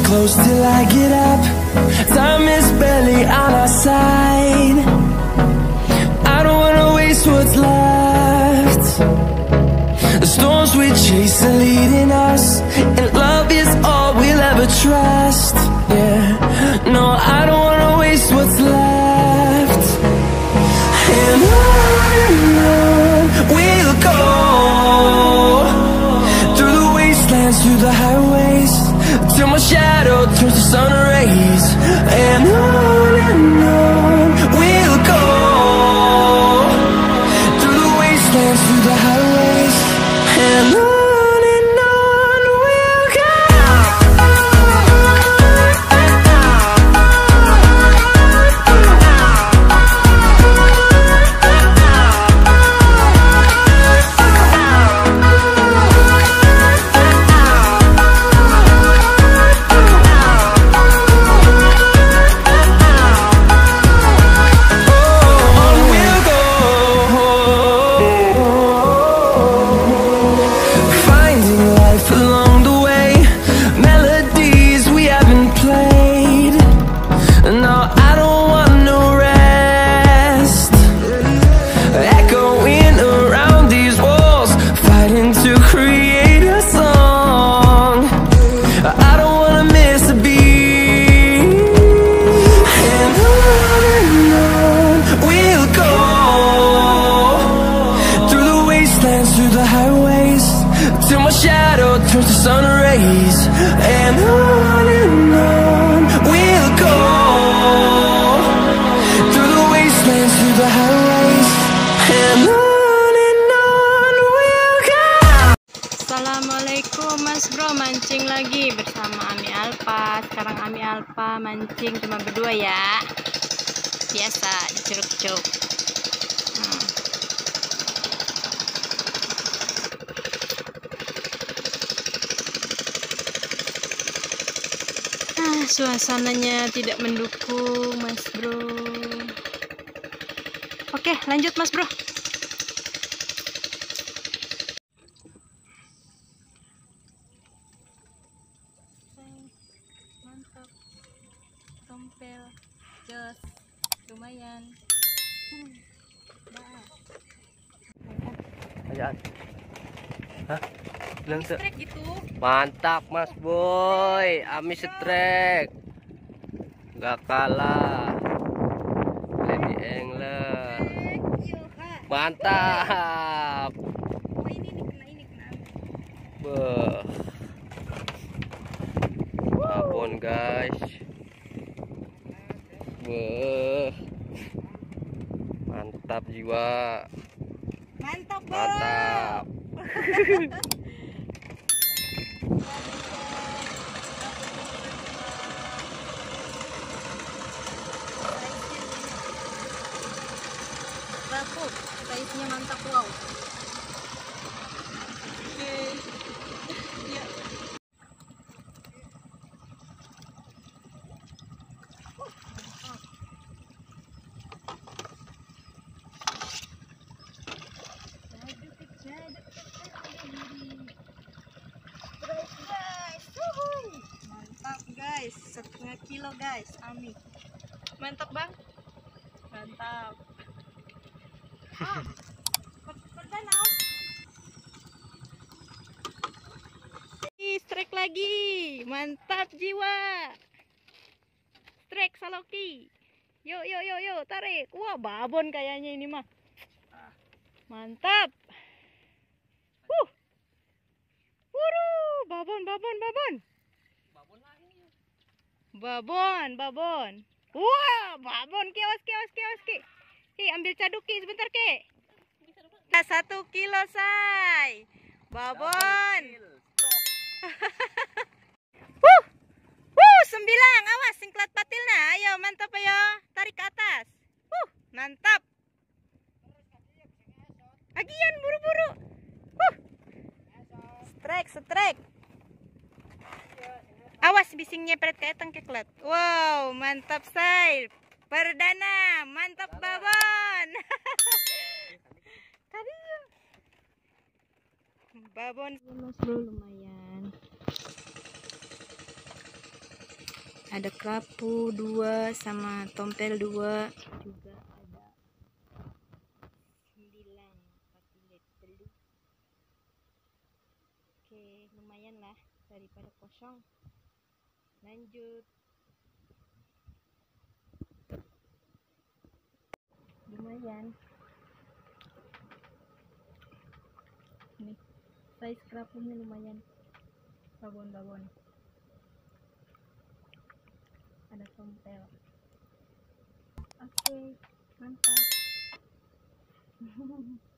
close till I get up. Time is barely on our side. I don't wanna waste what's left. The storms we chase are leading us, and love is all we'll ever trust. Yeah, no, I don't wanna waste what's left. And on we'll go, through the wastelands, through the highways, till my shadow turns to sun rays. And on we'll go, through the wastelands, through the highways, and on we'll go. Through the highways, till my shadow turns to sun rays. And on we'll go, through the wastelands, through the highways, and on we'll go. Assalamualaikum Mas Bro, mancing lagi bersama Ami Alpa. Sekarang Ami Alpa mancing cuma berdua ya, biasa di curug-curug. Suasananya tidak mendukung Mas Bro. Oke, lanjut Mas Bro. Mantap, tompel, jos, lumayan. Ayan. Hah? Strek gitu. Mantap Mas Boy, Ami strek, gak kalah. Lady Angler, mantap. Oh ini kena. Beuh. Babon guys. Beuh. Mantap jiwa. Mantap. Rapuh, size-nya mantap, wow. Oke. Ya. Mantap guys, 1,5 kilo guys, Ami. Mantap bang, mantap. Perdana. Strike lagi, mantap jiwa. Strike Saloki. Yuk, tarik. Wah, babon kayaknya ini mah. Mantap. Babon. Wah, babon kios. Ki, ambil caduki sebentar, Ki. 1 kilo, say. Babon. 9. Awas, singklat patilna. Ayo, mantap ayo. Tarik ke atas. Mantap. Agian buru-buru. Strike. Awas bising nyepret kayak tengkeklet. Wow, mantap say. Perdana, mantap babon. Tadi babon Mas Bro lumayan. Ada kerapu 2 sama tompel 2, juga ada 9 pakai telur. Oke, lumayan lah daripada kosong. Lanjut. Lumayan. Nih, size kerapunya lumayan. Babon-babon. Ada tompel. Oke, mantap.